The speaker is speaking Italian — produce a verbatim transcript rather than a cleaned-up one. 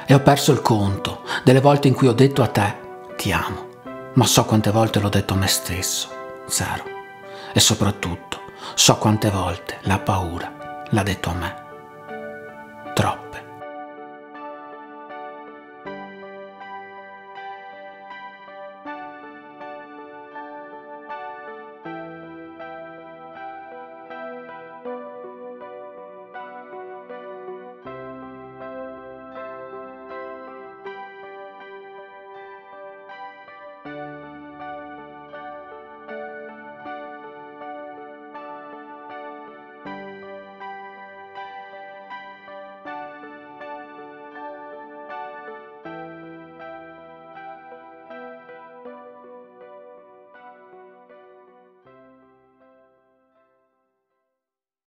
e ho perso il conto delle volte in cui ho detto a te ti amo, ma so quante volte l'ho detto a me stesso, zero. E soprattutto so quante volte la paura l'ha detto a me, troppo.